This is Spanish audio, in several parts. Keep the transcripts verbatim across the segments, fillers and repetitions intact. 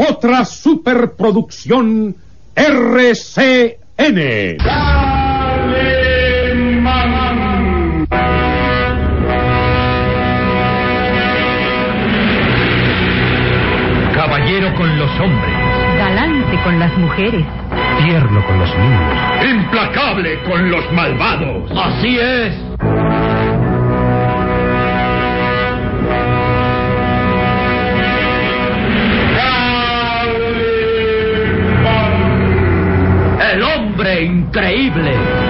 otra superproducción R C N. Caballero con los hombres, galante con las mujeres, tierno con los niños, Implacable con los malvados. así es. El hombre increíble.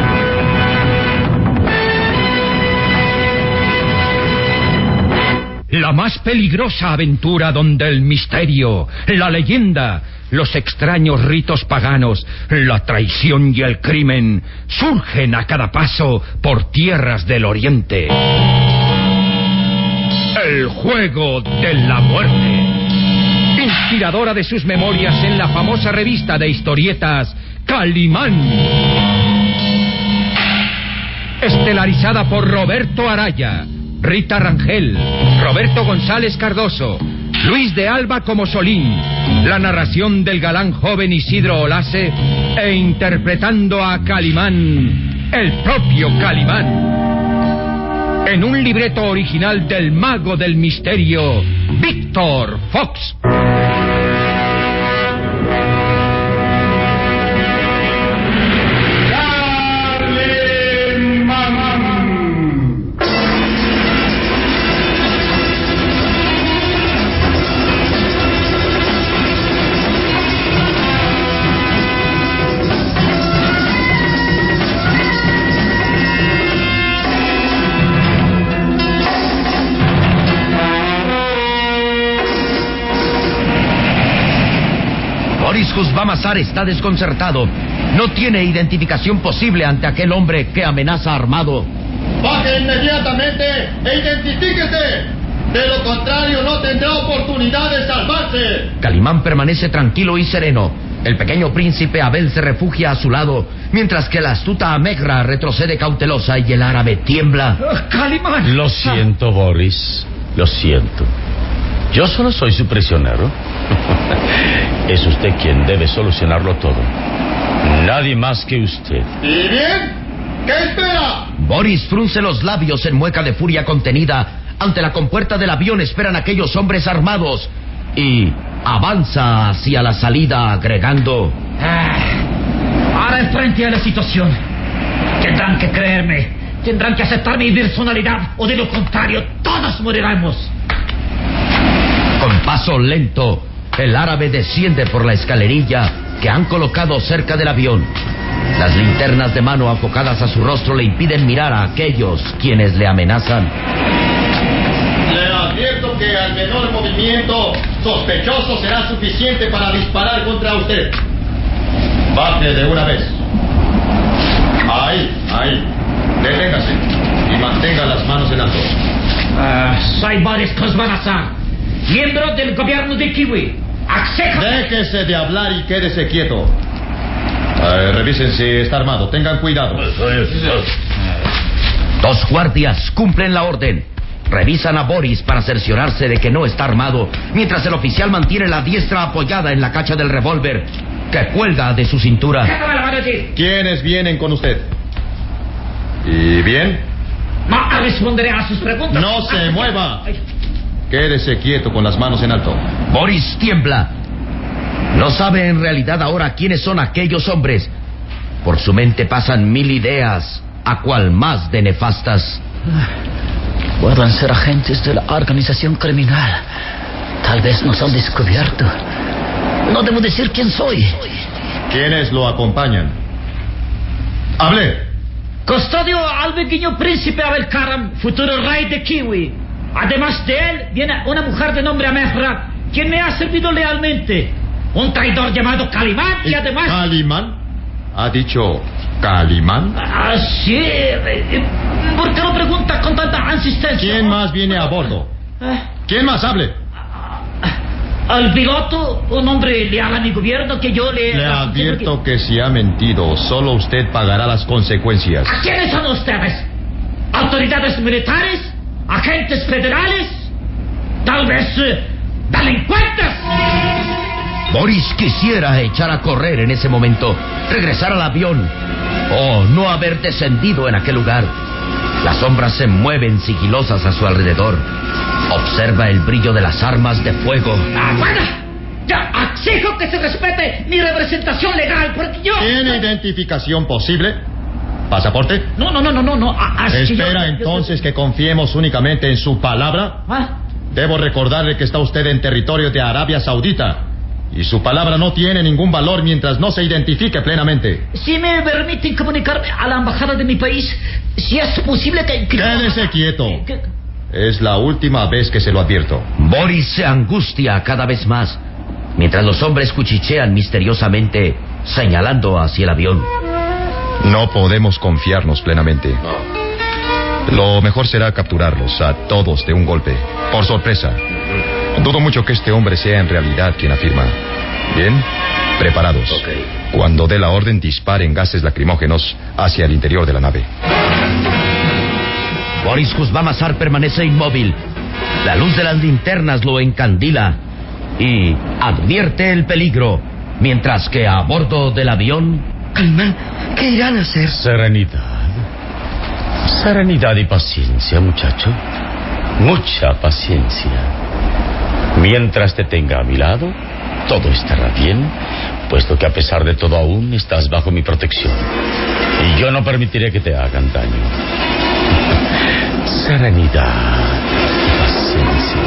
La más peligrosa aventura donde el misterio, la leyenda, los extraños ritos paganos, la traición y el crimen surgen a cada paso por tierras del oriente. El juego de la muerte. Inspiradora de sus memorias en la famosa revista de historietas Calimán. Estelarizada por Roberto Araya, Rita Rangel, Roberto González Cardoso, Luis de Alba como Solín, la narración del galán joven Isidro Olase e interpretando a Calimán, el propio Calimán. En un libreto original del mago del misterio, Víctor Fox. Boris Kuzbamazar está desconcertado. No tiene identificación posible ante aquel hombre que amenaza armado. ¡Baje inmediatamente e identifíquese! De lo contrario no tendrá oportunidad de salvarse. Calimán permanece tranquilo y sereno. El pequeño príncipe Abel se refugia a su lado, mientras que la astuta Amegra retrocede cautelosa y el árabe tiembla. ¡Calimán! Lo siento, Boris. Lo siento. Yo solo soy su prisionero. Es usted quien debe solucionarlo todo. Nadie más que usted. ¿Y bien? ¿Qué espera? Boris frunce los labios en mueca de furia contenida. Ante la compuerta del avión esperan aquellos hombres armados y avanza hacia la salida agregando: ah, ahora enfrente a la situación. Tendrán que creerme, tendrán que aceptar mi personalidad, o de lo contrario todos moriremos. Con paso lento, el árabe desciende por la escalerilla que han colocado cerca del avión. Las linternas de mano enfocadas a su rostro le impiden mirar a aquellos quienes le amenazan. Le advierto que al menor movimiento sospechoso será suficiente para disparar contra usted. Baje de una vez. Ahí, ahí. Deténgase y mantenga las manos en alto. Uh, soy Boris Kuzbamazar, miembro del gobierno de Kiwi. Accejo. Déjese de hablar y quédese quieto. Uh, revisen si está armado. Tengan cuidado. Dos guardias cumplen la orden. Revisan a Boris para cerciorarse de que no está armado, mientras el oficial mantiene la diestra apoyada en la cacha del revólver que cuelga de su cintura. ¿Quiénes vienen con usted? ¿Y bien? No responderé a sus preguntas. No se mueva. Quédese quieto con las manos en alto. Boris tiembla. No sabe en realidad ahora quiénes son aquellos hombres. Por su mente pasan mil ideas, a cual más de nefastas. Pueden ser agentes de la organización criminal. Tal vez nos han descubierto. No debo decir quién soy. ¿Quiénes lo acompañan? ¡Hable! Custodio al pequeño príncipe Abel Karam, futuro rey de Kiwi. Además de él, viene una mujer de nombre Amegra, quien me ha servido lealmente. Un traidor llamado Calimán y además... ¿Calimán? ¿Ha dicho Calimán? Ah, sí. ¿Por qué lo pregunta con tanta insistencia? ¿Quién más viene a bordo? ¿Quién más? Hable. Al piloto, un hombre leal a mi gobierno que yo le... Le advierto que si ha mentido, solo usted pagará las consecuencias. ¿A quiénes son ustedes? ¿Autoridades militares? ¿Agentes federales? ¿Tal vez eh, delincuentes? Boris quisiera echar a correr en ese momento, regresar al avión, o no haber descendido en aquel lugar. Las sombras se mueven sigilosas a su alrededor. Observa el brillo de las armas de fuego. ¡Aguarda! Ya exijo que se respete mi representación legal, porque yo... ¿Tiene identificación posible? ¿Pasaporte? No, no, no, no, no, no. a- así ¿Espera yo- entonces que confiemos únicamente en su palabra? ¿Ah? Debo recordarle que está usted en territorio de Arabia Saudita y su palabra no tiene ningún valor mientras no se identifique plenamente. Si me permiten comunicarme a la embajada de mi país, si es posible que... que- Quédese quieto. que- Es la última vez que se lo advierto. Boris se angustia cada vez más, mientras los hombres cuchichean misteriosamente, señalando hacia el avión. No podemos confiarnos plenamente. Lo mejor será capturarlos a todos de un golpe, por sorpresa. Dudo mucho que este hombre sea en realidad quien afirma. Bien, preparados. Cuando dé la orden, disparen gases lacrimógenos hacia el interior de la nave. Boris Kuzmamazar permanece inmóvil. La luz de las linternas lo encandila y advierte el peligro, mientras que a bordo del avión... Calimán, ¿qué irán a hacer? Serenidad. Serenidad y paciencia, muchacho. Mucha paciencia. Mientras te tenga a mi lado, todo estará bien, puesto que a pesar de todo aún estás bajo mi protección. Y yo no permitiré que te hagan daño. Serenidad y paciencia.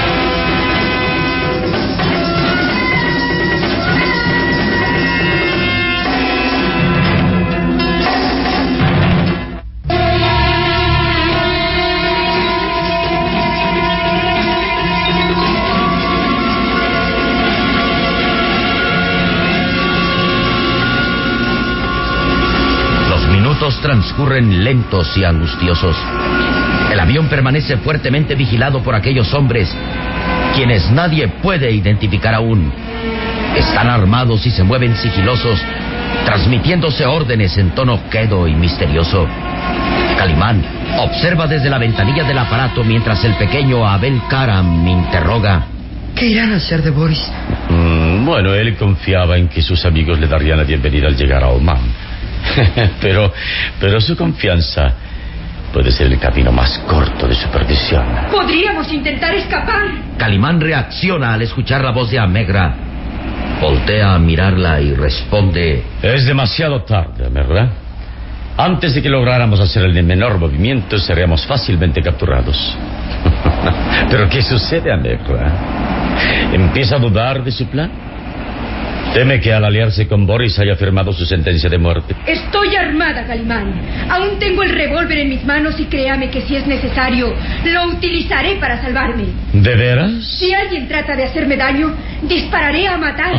Transcurren lentos y angustiosos. El avión permanece fuertemente vigilado por aquellos hombres, quienes nadie puede identificar aún. Están armados y se mueven sigilosos, transmitiéndose órdenes en tono quedo y misterioso. Calimán observa desde la ventanilla del aparato mientras el pequeño Abel Karam interroga. ¿Qué irán a hacer de Boris? Mm, bueno, él confiaba en que sus amigos le darían la bienvenida al llegar a Oman. pero, pero su confianza puede ser el camino más corto de su perdición. Podríamos intentar escapar. Calimán reacciona al escuchar la voz de Amegra. Voltea a mirarla y responde: Es demasiado tarde, ¿verdad? Antes de que lográramos hacer el menor movimiento, seríamos fácilmente capturados. ¿Pero qué sucede, Amegra? ¿Empieza a dudar de su plan? ¿Teme que al aliarse con Boris haya firmado su sentencia de muerte? Estoy armada, Calimán. Aún tengo el revólver en mis manos y créame que si es necesario, lo utilizaré para salvarme. ¿De veras? Si alguien trata de hacerme daño, dispararé a matar.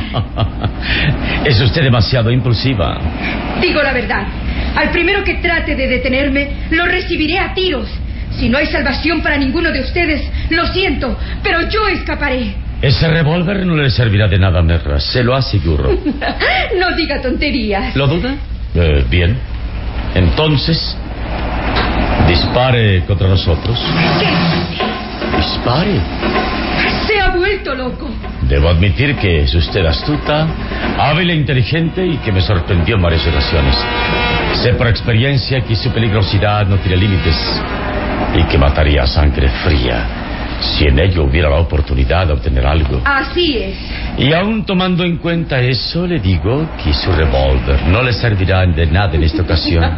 Es usted demasiado impulsiva. Digo la verdad. Al primero que trate de detenerme, lo recibiré a tiros. Si no hay salvación para ninguno de ustedes, lo siento, pero yo escaparé. Ese revólver no le servirá de nada, Merra, se lo aseguro. No diga tonterías. ¿Lo duda? Eh, bien. Entonces, dispare contra nosotros. ¿Qué? Dispare. Se ha vuelto loco. Debo admitir que es usted astuta, hábil e inteligente y que me sorprendió en varias ocasiones. Sé por experiencia que su peligrosidad no tiene límites y que mataría a sangre fría si en ello hubiera la oportunidad de obtener algo. Así es. Y aún tomando en cuenta eso, le digo que su revólver no le servirá de nada en esta ocasión.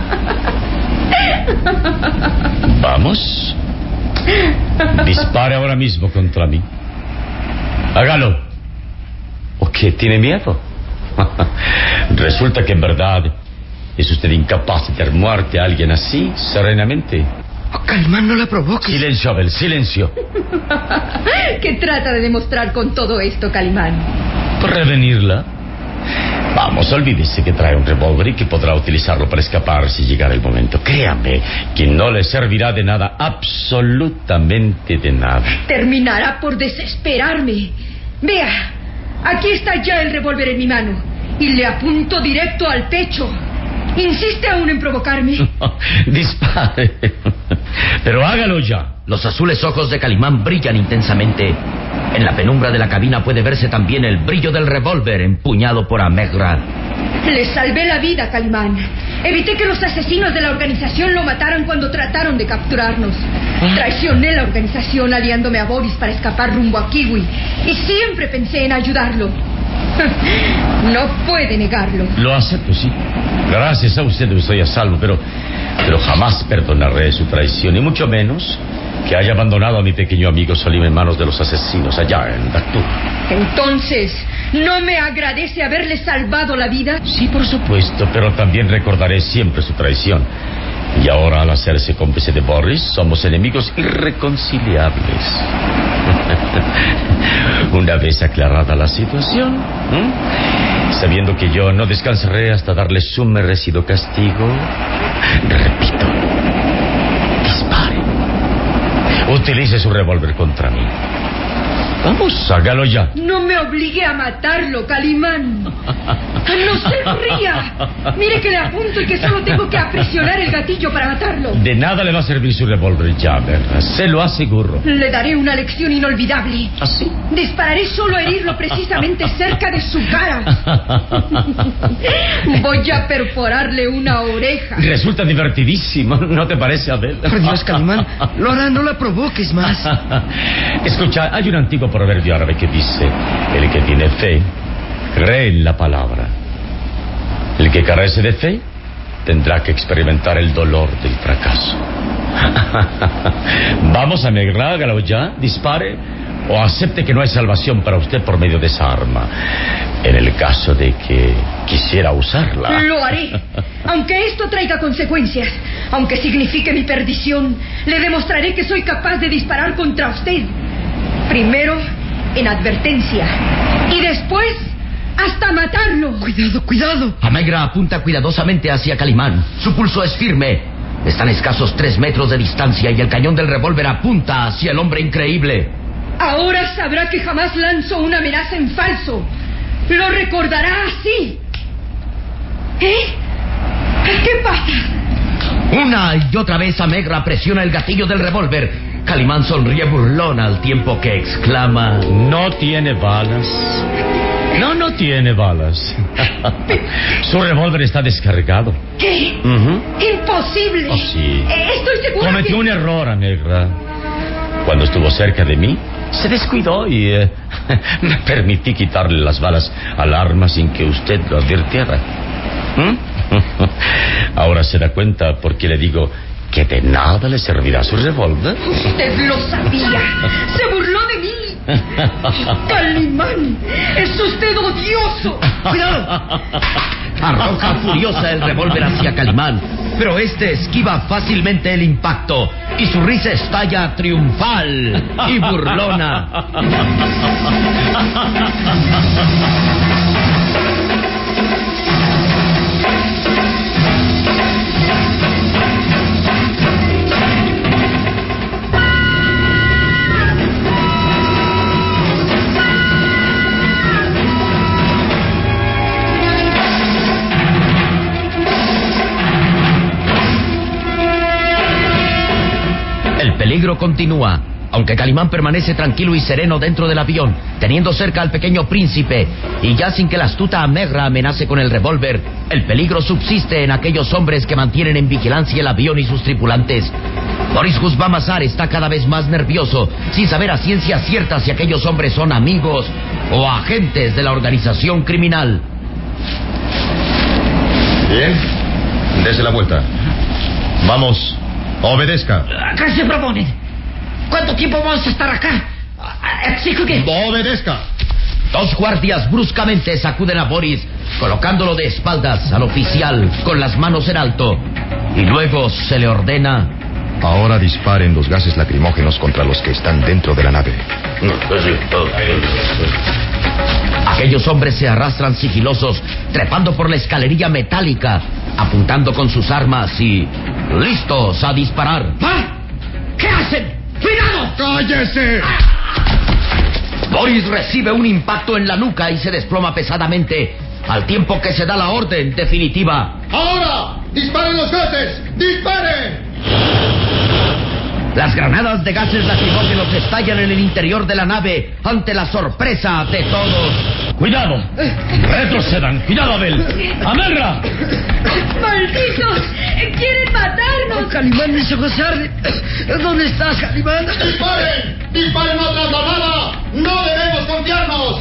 Vamos. Dispare ahora mismo contra mí. Hágalo. ¿O qué? ¿Tiene miedo? Resulta que en verdad es usted incapaz de dar muerte a alguien así, serenamente. Oh, Calimán, no la provoques. Silencio, Abel, silencio. ¿Qué trata de demostrar con todo esto, Calimán? Prevenirla. Vamos, olvídese que trae un revólver y que podrá utilizarlo para escapar si llegara el momento. Créame que no le servirá de nada, absolutamente de nada. Terminará por desesperarme. Vea, aquí está ya el revólver en mi mano y le apunto directo al pecho. ¿Insiste aún en provocarme? Dispare. Pero hágalo ya. Los azules ojos de Calimán brillan intensamente. En la penumbra de la cabina puede verse también el brillo del revólver empuñado por Amegra. Le salvé la vida, Calimán. Evité que los asesinos de la organización lo mataran cuando trataron de capturarnos. Traicioné la organización aliándome a Boris para escapar rumbo a Kiwi. Y siempre pensé en ayudarlo. No puede negarlo. Lo acepto, sí. Gracias a usted estoy a salvo, pero, pero jamás perdonaré su traición, y mucho menos que haya abandonado a mi pequeño amigo Solim en manos de los asesinos allá en Dactur. Entonces, ¿no me agradece haberle salvado la vida? Sí, por supuesto, pero también recordaré siempre su traición. Y ahora, al hacerse cómplice de Boris, somos enemigos irreconciliables. Una vez aclarada la situación, ¿eh? sabiendo que yo no descansaré hasta darle su merecido castigo, repito, dispare. Utilice su revólver contra mí. Vamos, hágalo ya. No me obligue a matarlo, Calimán. No se ría. Mire que le apunto y que solo tengo que apresionar el gatillo para matarlo. De nada le va a servir su revólver ya, ¿verdad? Se lo aseguro. Le daré una lección inolvidable. ¿Ah, sí? Dispararé solo a herirlo precisamente cerca de su cara. Voy a perforarle una oreja. Resulta divertidísimo, ¿no te parece, Abel? Por Dios, Calimán, lo hará, no la provoques más. Escucha, hay un antiguo proverbio árabe que dice: el que tiene fe cree en la palabra. El que carece de fe tendrá que experimentar el dolor del fracaso. Vamos, a Amegra, hágalo ya, dispare, o acepte que no hay salvación para usted por medio de esa arma, en el caso de que quisiera usarla. Lo haré, aunque esto traiga consecuencias, aunque signifique mi perdición. Le demostraré que soy capaz de disparar contra usted. Primero, en advertencia, y después, hasta matarlo. Cuidado, cuidado. Amegra apunta cuidadosamente hacia Calimán. Su pulso es firme. Están a escasos tres metros de distancia y el cañón del revólver apunta hacia el hombre increíble. Ahora sabrá que jamás lanzo una amenaza en falso. Lo recordará así. ¿Eh? ¿Qué pasa? Una y otra vez Amegra presiona el gatillo del revólver. Calimán sonríe burlón al tiempo que exclama: No tiene balas. No, no tiene balas. Su revólver está descargado. ¿Qué? Uh-huh. Imposible. Oh, sí. Eh, Estoy segura Cometió que... un error, Amegra. Cuando estuvo cerca de mí, se descuidó y eh, me permití quitarle las balas al arma sin que usted lo advirtiera. ¿Mm? Ahora se da cuenta por qué le digo que de nada le servirá su revólver. Usted lo sabía. Se burló de mí. Calimán, es usted odioso. ¡Cuidado! Arroja furiosa el revólver hacia Calimán, pero este esquiva fácilmente el impacto y su risa estalla triunfal y burlona. El peligro continúa, aunque Calimán permanece tranquilo y sereno dentro del avión, teniendo cerca al pequeño príncipe, y ya sin que la astuta Amegra amenace con el revólver, el peligro subsiste en aquellos hombres que mantienen en vigilancia el avión y sus tripulantes. Boris Husbamazar está cada vez más nervioso, sin saber a ciencia cierta si aquellos hombres son amigos o agentes de la organización criminal. Bien, dese la vuelta. Vamos, obedezca. ¿Qué se proponen? ¿Cuánto tiempo vamos a estar acá? Exijo que... Obedezca. Dos guardias bruscamente sacuden a Boris, colocándolo de espaldas al oficial con las manos en alto, y luego se le ordena: ahora disparen los gases lacrimógenos contra los que están dentro de la nave. Aquellos hombres se arrastran sigilosos, trepando por la escalerilla metálica, apuntando con sus armas y listos a disparar. ¿Ah? ¿Qué hacen? ¡Cuidado! ¡Cállese! Boris recibe un impacto en la nuca y se desploma pesadamente, al tiempo que se da la orden definitiva. ¡Ahora! ¡Disparen los gases! ¡Disparen! Las granadas de gases lacrimógenos estallan en el interior de la nave ante la sorpresa de todos. ¡Cuidado! ¡Retrocedan! ¡Cuidado, Abel! ¡Amerra! ¡Malditos! ¡Quieren matarnos! Oh, Calimán, mis ojos arden. ¿Dónde estás, Calimán? ¡Disparen! ¡Disparen otra granada! ¡No debemos confiarnos!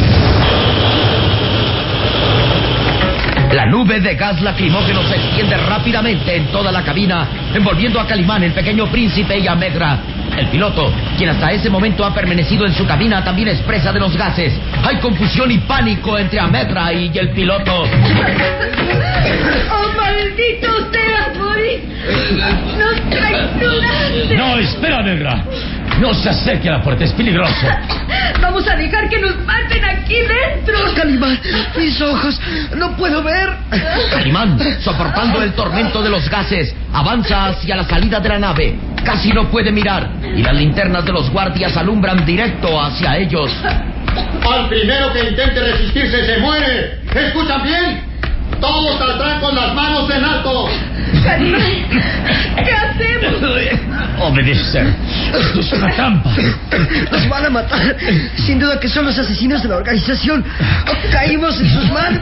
La nube de gas lacrimógeno se extiende rápidamente en toda la cabina, envolviendo a Calimán, el pequeño príncipe, y a Megra. El piloto, quien hasta ese momento ha permanecido en su cabina, también es presa de los gases. Hay confusión y pánico entre Amegra y el piloto. ¡Oh, maldito seas, Boris! ¡Nos traicionaste! No, espera, Negra. No se acerque a la puerta, es peligroso. ¡Vamos a dejar que nos maten aquí dentro! Calimán, mis ojos, no puedo ver. Calimán, soportando el tormento de los gases, avanza hacia la salida de la nave. Casi no puede mirar, y las linternas de los guardias alumbran directo hacia ellos. Al primero que intente resistirse se muere. ¿Escuchan bien? Todos saldrán con las manos en alto. Calimán, ¿qué hacemos? Obedecer. Esto es una trampa. Nos van a matar. Sin duda que son los asesinos de la organización. Caímos en sus manos.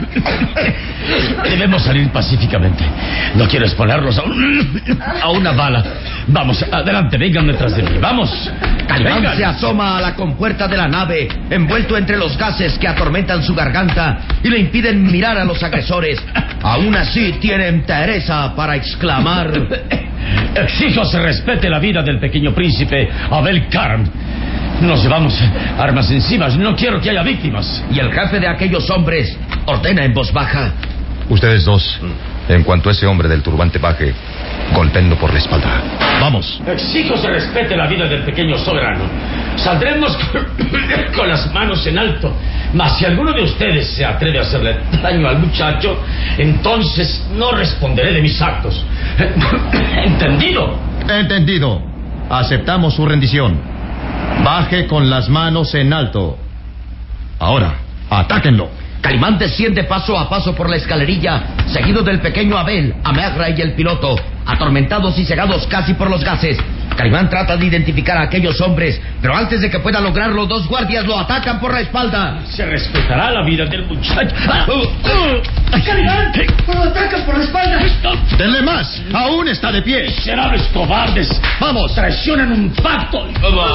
Debemos salir pacíficamente. No quiero exponerlos a, un, a una bala. Vamos, adelante, vengan detrás de mí. Vamos. Calimán Vengan. se asoma a la compuerta de la nave, envuelto entre los gases que atormentan su garganta y le impiden mirar a los agresores. Aún así tiene entereza para exclamar: Exijo se respete la vida del pequeño príncipe Abel Karam. Nos llevamos armas encima. No quiero que haya víctimas. Y el jefe de aquellos hombres ordena en voz baja: Ustedes dos, en cuanto ese hombre del turbante baje, golpéenlo por la espalda. ¡Vamos! Exijo se respete la vida del pequeño soberano. Saldremos con, con las manos en alto. Mas si alguno de ustedes se atreve a hacerle daño al muchacho, entonces no responderé de mis actos. ¿Entendido? Entendido. Aceptamos su rendición. Baje con las manos en alto. Ahora, atáquenlo. Calimán desciende paso a paso por la escalerilla, seguido del pequeño Abel, Amegra y el piloto, atormentados y cegados casi por los gases. Calimán trata de identificar a aquellos hombres, pero antes de que pueda lograrlo, dos guardias lo atacan por la espalda. Se respetará la vida del muchacho. Calimán, lo atacan por la espalda. ¡Denle más! ¡Aún está de pie! Miserables cobardes. ¡Vamos! Traicionan un pacto.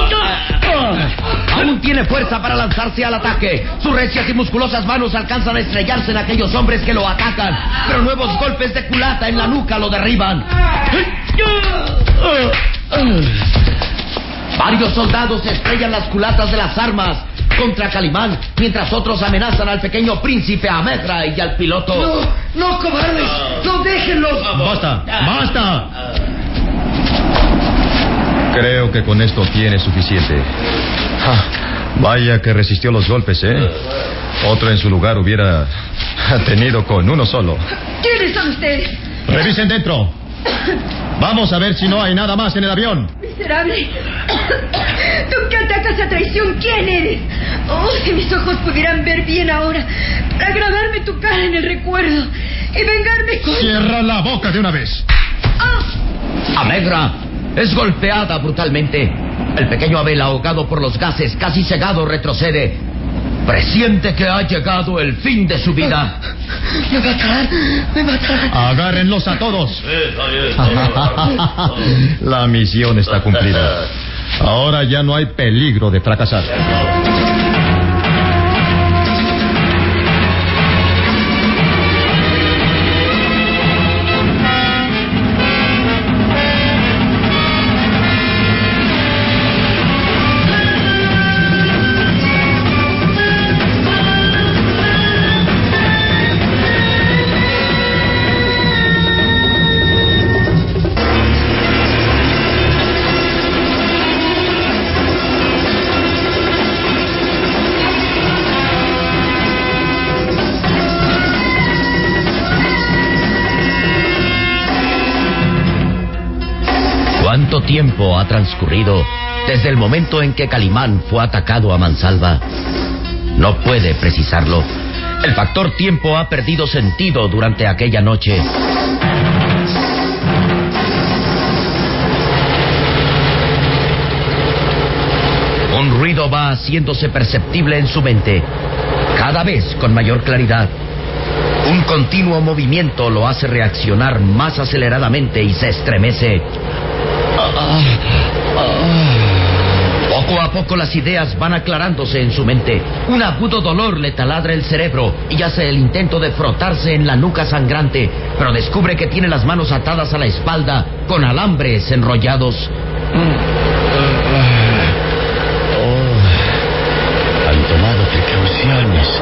Aún tiene fuerza para lanzarse al ataque. Sus recias y musculosas manos alcanzan a estrellarse en aquellos hombres que lo atacan, pero nuevos golpes de culata en la nuca lo derriban. Varios soldados estrellan las culatas de las armas contra Calimán, mientras otros amenazan al pequeño príncipe Amegra y al piloto. No, no, cobardes, no, déjenlos. ¡Basta! ¡Basta! Creo que con esto tiene suficiente. Ah, vaya que resistió los golpes, ¿eh? Otro en su lugar hubiera tenido con uno solo. ¿Quiénes son ustedes? Revisen dentro. Vamos a ver si no hay nada más en el avión. Miserable. Tú que atacas a traición, ¿quién eres? Oh, si mis ojos pudieran ver bien ahora, para grabarme tu cara en el recuerdo y vengarme con... Cierra la boca de una vez. Oh. Amegra es golpeada brutalmente. El pequeño Abel, ahogado por los gases, casi cegado, retrocede. Presiente que ha llegado el fin de su vida. Me matarán, me matarán. Agárrenlos a todos. La misión está cumplida. Ahora ya no hay peligro de fracasar. ¿Cuánto tiempo ha transcurrido desde el momento en que Calimán fue atacado a mansalva? No puede precisarlo. El factor tiempo ha perdido sentido durante aquella noche. ruido va haciéndose perceptible en su mente, cada vez con mayor claridad. Un continuo movimiento lo hace reaccionar más aceleradamente y se estremece. Poco a poco las ideas van aclarándose en su mente. Un agudo dolor le taladra el cerebro y hace el intento de frotarse en la nuca sangrante, pero descubre que tiene las manos atadas a la espalda con alambres enrollados. Oh, han tomado precauciones.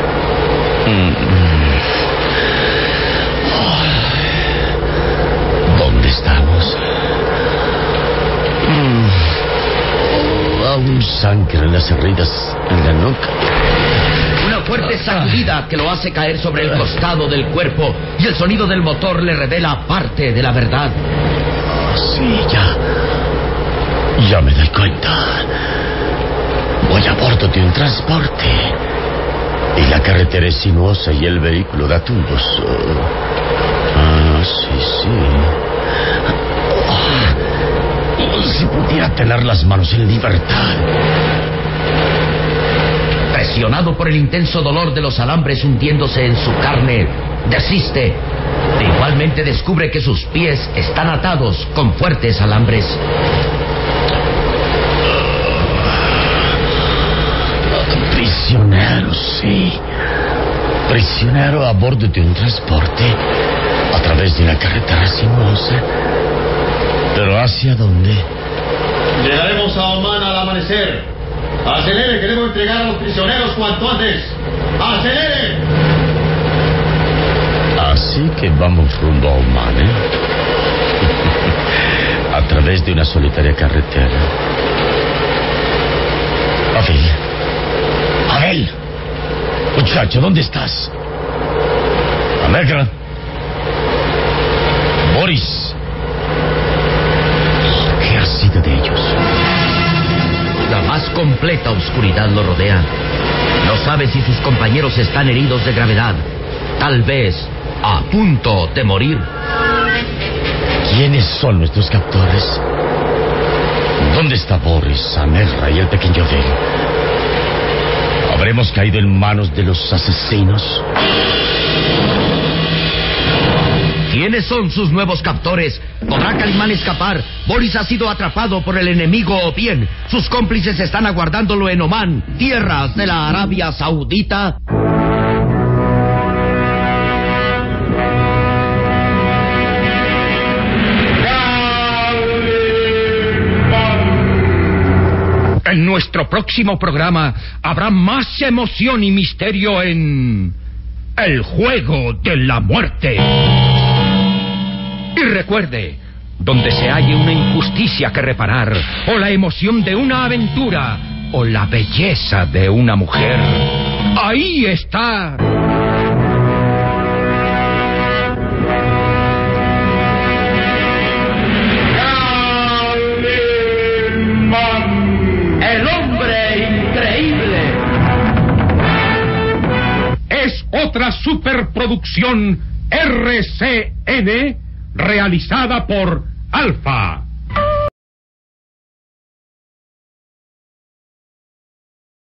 ¿Dónde estamos? Aún sangre en las heridas en la nuca. Una fuerte sacudida que lo hace caer sobre el costado del cuerpo y el sonido del motor le revela parte de la verdad. Sí, ya. Ya me doy cuenta. Voy a bordo de un transporte. Y la carretera es sinuosa y el vehículo da tumbos. Ah, sí, sí. Si pudiera tener las manos en libertad. Presionado por el intenso dolor de los alambres hundiéndose en su carne, desiste. E igualmente descubre que sus pies están atados con fuertes alambres. Prisionero, sí. Prisionero a bordo de un transporte, a través de una carretera sinuosa. ¿Pero hacia dónde? Llegaremos a Oman al amanecer. ¡Acelere! Queremos entregar a los prisioneros cuanto antes. ¡Acelere! Así que vamos rumbo a Oman, ¿eh? A través de una solitaria carretera. Abel. Abel. Muchacho, ¿dónde estás? Amegra. Boris. ¿Qué ha sido de ellos? La más completa oscuridad lo rodea. No sabe si sus compañeros están heridos de gravedad, tal vez a punto de morir. ¿Quiénes son nuestros captores? ¿Dónde está Boris, Amegra y el pequeño Abel? ¿Habremos caído en manos de los asesinos? ¿Quiénes son sus nuevos captores? ¿Podrá Calimán escapar? Boris ha sido atrapado por el enemigo o bien sus cómplices están aguardándolo en Omán, tierras de la Arabia Saudita. En nuestro próximo programa habrá más emoción y misterio en El Juego de la Muerte. Y recuerde, donde se halle una injusticia que reparar, o la emoción de una aventura, o la belleza de una mujer, ahí está El Hombre Increíble. Es otra superproducción R C N realizada por Alfa.